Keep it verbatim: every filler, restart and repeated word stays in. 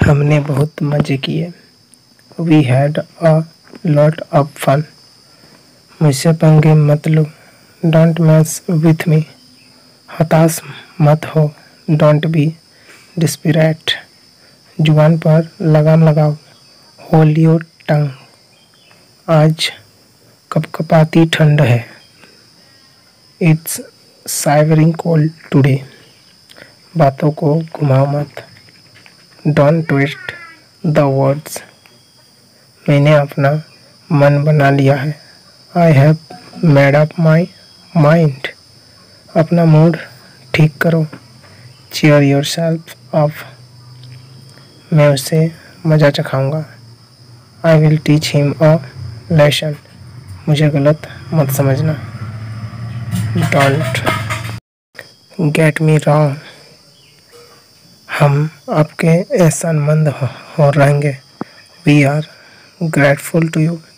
हमने बहुत मज़े किए। We had a lot of fun. मुझसे पंगे मत लो। Don't mess with me. हताश मत हो। Don't be desperate. जुबान पर लगाम लगाओ। Hold your tongue. आज कपकपाती ठंड है। It's shivering cold today. बातों को घुमाओ मत। Don't twist the words. मैंने अपना मन बना लिया है। I have made up my mind. अपना मूड ठीक करो। Cheer yourself up. मैं उसे मज़ा चखाऊंगा। I will teach him a lesson. मुझे गलत मत समझना। Don't get me wrong. हम आपके एहसानमंद हो रहेंगे। We are grateful to you.